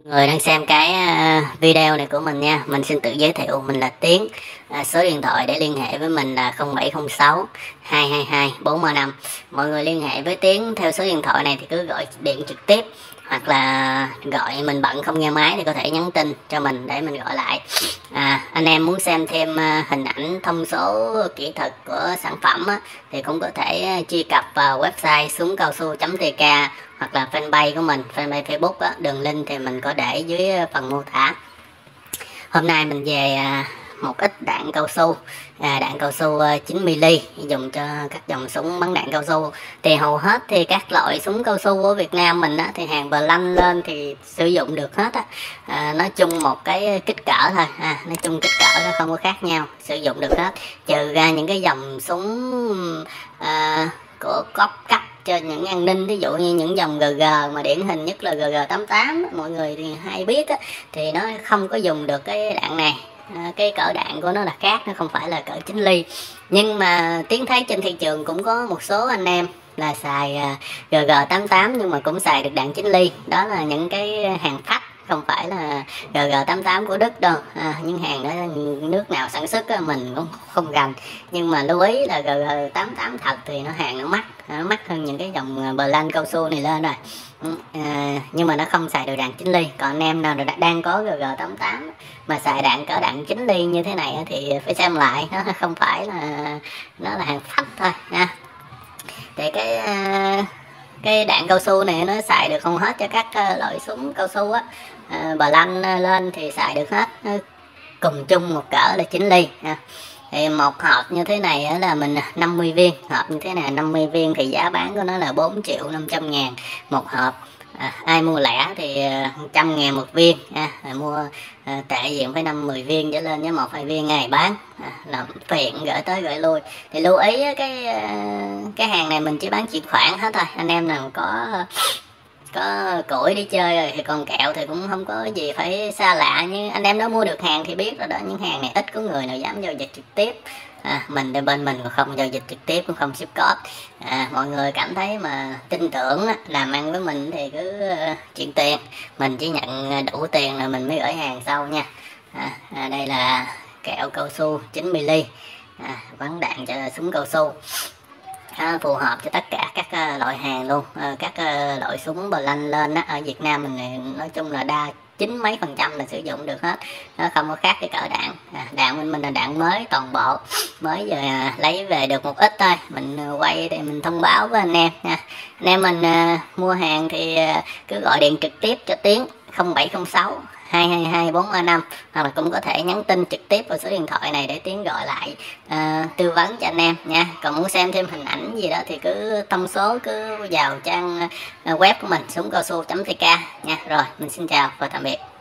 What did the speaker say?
Người đang xem cái video này của mình nha. Mình xin tự giới thiệu, mình là Tiến. Số điện thoại để liên hệ với mình là 0706 222 435. Mọi người liên hệ với Tiến theo số điện thoại này thì cứ gọi điện trực tiếp, hoặc là gọi mình bận không nghe máy thì có thể nhắn tin cho mình để mình gọi lại. Anh em muốn xem thêm hình ảnh, thông số kỹ thuật của sản phẩm thì cũng có thể truy cập vào website sungcaosu.tk, hoặc là fanpage của mình, fanpage Facebook đường link thì mình có để dưới phần mô tả. Hôm nay mình về một ít đạn cao su, đạn cao su 9mm dùng cho các dòng súng bắn đạn cao su. Thì hầu hết thì các loại súng cao su của Việt Nam mình thì hàng Blank lên thì sử dụng được hết nói chung một cái kích cỡ thôi, nói chung kích cỡ nó không có khác nhau, sử dụng được hết, trừ ra những cái dòng súng của cop cắt cho những an ninh, ví dụ như những dòng GG mà điển hình nhất là GG88 mọi người thì hay biết thì nó không có dùng được cái đạn này. Cái cỡ đạn của nó là khác, nó không phải là cỡ 9mm. Nhưng mà Tiến thấy trên thị trường cũng có một số anh em là xài GG88 nhưng mà cũng xài được đạn 9mm. Đó là những cái hàng phách, không phải là GG88 của Đức đâu. Những hàng đó nước nào sản xuất mình cũng không gành, nhưng mà lưu ý là GG88 thật thì nó mắc hơn những cái dòng Blank cao su này lên rồi. Nhưng mà nó không xài được đạn 9mm. Còn anh em nào đang có GG88 mà xài cỡ đạn 9mm như thế này thì phải xem lại, nó không phải là, nó là hàng phách thôi nha. Thì cái đạn cao su này nó xài được không hết cho các loại súng cao su Blank lên thì xài được hết, cùng chung một cỡ là 9mm. Thì một hộp như thế này là mình 50 viên, hộp như thế này 50 viên thì giá bán của nó là 4.500.000 một hộp. Ai mua lẻ thì 100.000 một viên, mua tệ diện phải 50 viên trở lên với 1-2 viên ngày bán, làm phiền gửi tới gửi lui. Thì lưu ý cái hàng này mình chỉ bán chuyển khoản hết thôi, anh em nào có củi đi chơi rồi thì còn kẹo thì cũng không có gì phải xa lạ, nhưng anh em đó mua được hàng thì biết rồi đó. Những hàng này ít có người nào dám giao dịch trực tiếp, mình bên mình còn không giao dịch trực tiếp, cũng không ship code. Mọi người cảm thấy mà tin tưởng làm ăn với mình thì cứ chuyển tiền, mình chỉ nhận đủ tiền là mình mới gửi hàng sau nha. Đây là kẹo cao su 9mm bắn đạn cho súng cao su, phù hợp cho tất cả các loại hàng luôn. Các loại súng Blank lên ở Việt Nam mình nói chung là đa 90 mấy % là sử dụng được hết, nó không có khác cái cỡ đạn. Đạn bên mình là đạn mới toàn bộ, mới giờ lấy về được một ít thôi, mình quay để mình thông báo với anh em nha. Anh em mình mua hàng thì cứ gọi điện trực tiếp cho Tiến 0706 222 435, hoặc là cũng có thể nhắn tin trực tiếp vào số điện thoại này để Tiến gọi lại tư vấn cho anh em nha. Còn muốn xem thêm hình ảnh gì đó thì cứ thông số cứ vào trang web của mình sungcaosu.tk nha. Rồi mình xin chào và tạm biệt.